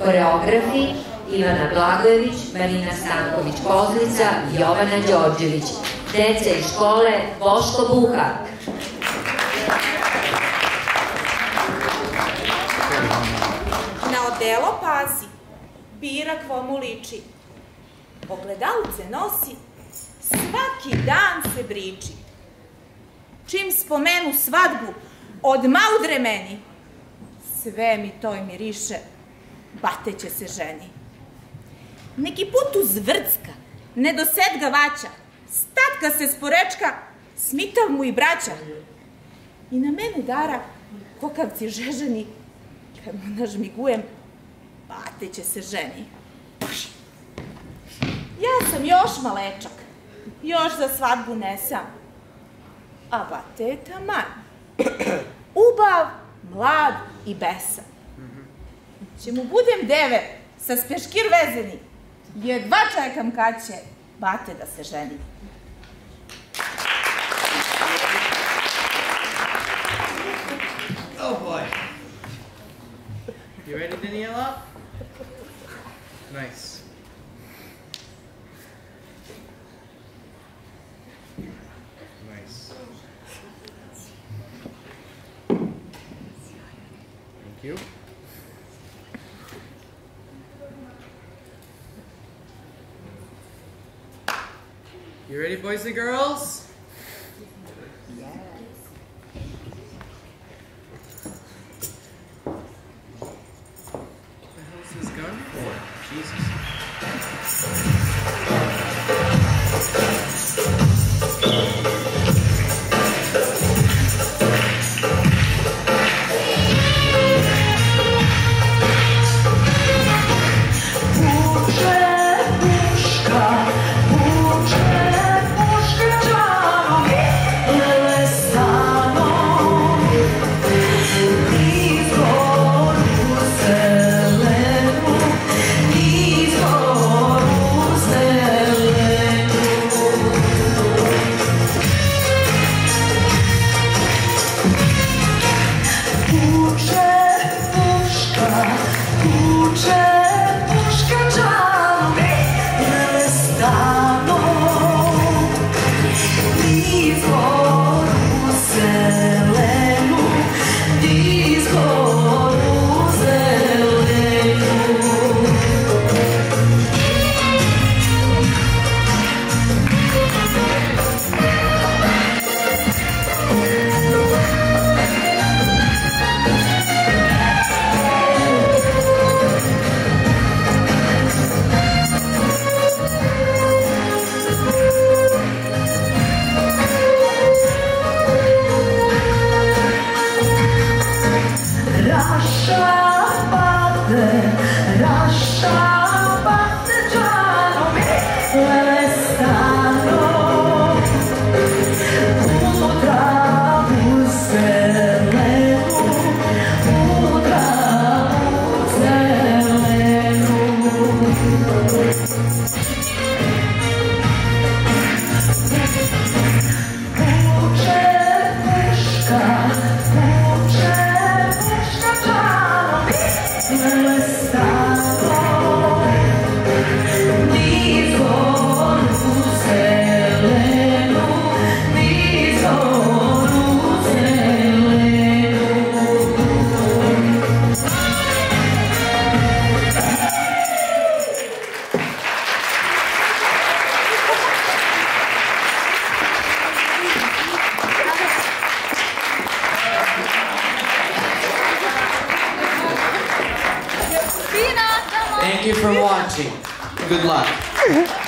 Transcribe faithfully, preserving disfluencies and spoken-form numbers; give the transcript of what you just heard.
Koreografi Ivana Blagojević, Marina Stanković-Kozlica, Jovana Đorđević. Deca iz škole Boško Buhak. Na odelo pazi, bira kvo mu liči. Ogledalce nosi, svaki dan se briči. Čim spomenu svadbu, odmah udre meni. Sve mi to miriše, bate će se ženi. Neki put uzvrcka, nedosedgavaća, statka se sporečka, smitav mu i braća. I na mene dara, kokavci žeženi, kad mu nažmigujem, bate će se ženi. Ja sam još malečak, još za svadbu ne sam, a bate je taman, ubav, mlad i besan. Će mu budem deve sa speškir vezeni, jedva čekam kad će bate da se ženi. Oh boy. You ready, Daniela? Nice. Nice. Thank you. You ready, boys and girls? Yes. What the hell is this gun for? Jesus. Thank you for watching. Good luck.